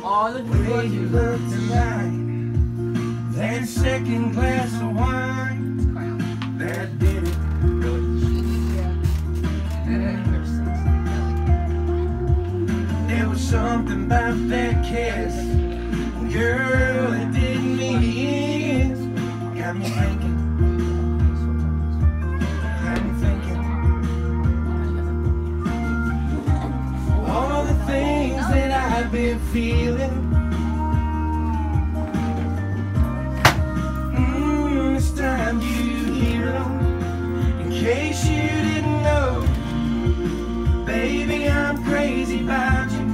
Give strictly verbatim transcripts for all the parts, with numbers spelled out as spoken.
Oh, look the way you look tonight. That second glass of wine, that did it. There was something about that kiss, girl, it did me in. Got me thinking, got me thinking. All the things that I've been feeling. Mm, this time you hear them. In case you didn't know, baby, I'm crazy about you.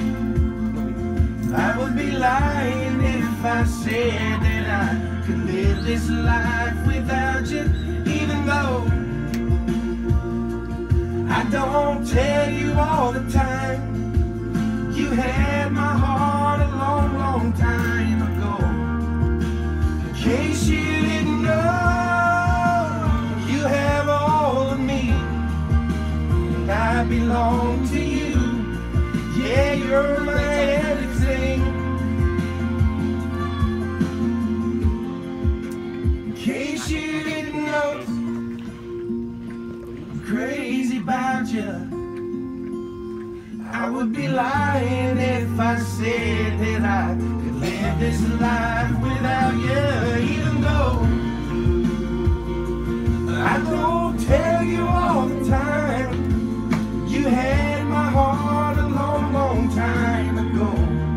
I would be lying if I said that I could live this life without you, even though I don't tell you all the time. You had my heart a long, long time ago. In case you didn't know, you have all of me, and I belong to you. Yeah, you're my everything. In case you didn't know, I'm crazy about you. I would be lying if I said that I could live this life without you, even though I don't tell you all the time. You had my heart a long, long time ago.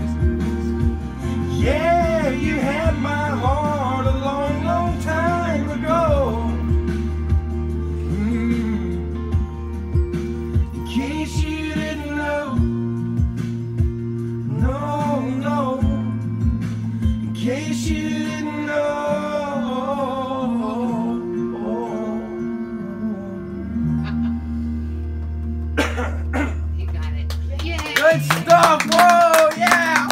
Yeah, you had my heart a long, long time ago. Mm. In case you didn't know, no, no. In case you didn't know. Good stuff, whoa, yeah!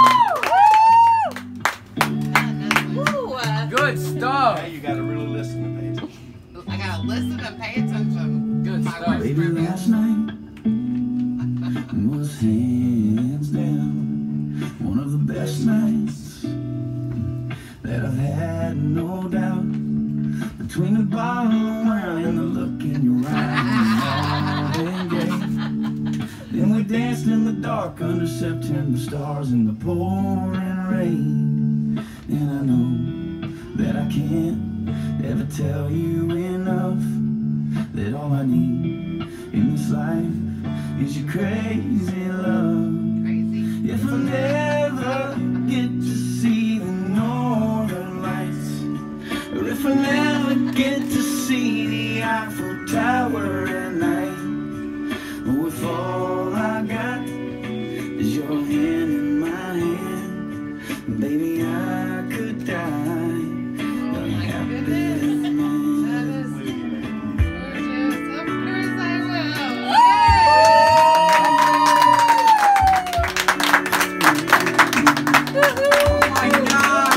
Woo! Woo! Good stuff. Now you gotta really listen and pay attention. I gotta listen and pay attention. Good My stuff. worst Baby, privilege. last night was hands down one of the best nights that I've had, no doubt. Between the bottle of wine and the look in your eyes, and gay. Then we danced in the dark under September stars in the pouring rain. And I know that I can't ever tell you enough that all I need in this life is your crazy love. Crazy. If I never get to see the northern lights, or if I never get to see the Eiffel Tower at night, or if all I got is your hand in my hand, baby, I could die a happy man. That is gorgeous. Of course I will. Oh my God!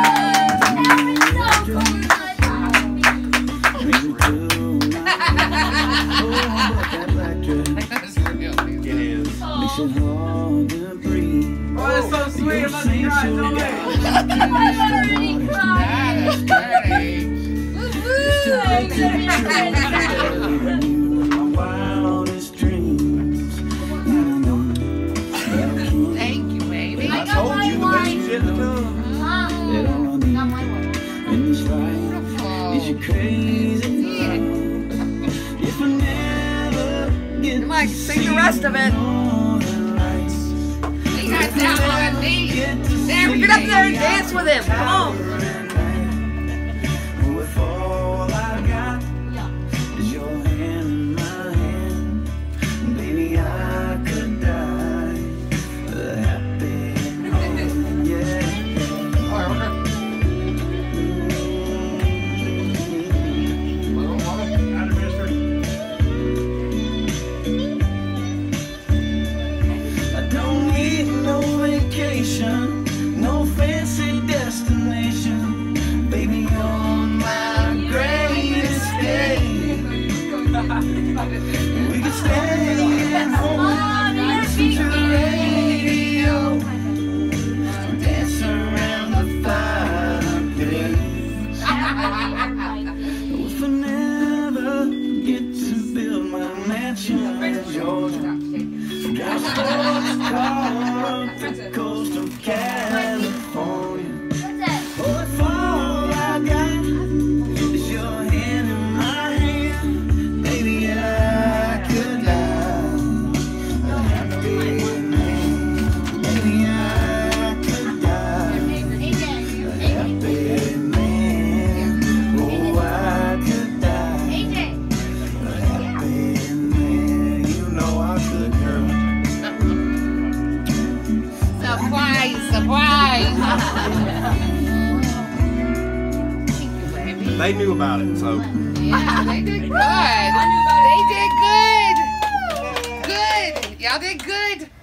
That is real. It is. Makes it hard to breathe. Oh, that's so sweet. I'm about to cry. No way. That is pretty. My wildest dreams. Thank you, baby. I told you the best you did to do. That all I need in this life is your crazy love. If I never get Mike, sing the rest of it. northern lights, You guys down on me. There we Get up there and dance with him. Come on. with all I got is your hand in my hand, baby, I could die a happy man, yeah. I don't need no vacation, no fancy destination, baby, on my greatest day. We could stay at home, listen to the radio, Surprise, surprise. Thank you, baby. They knew about it, so. Yeah, they did good. They did good. Good. Y'all did good.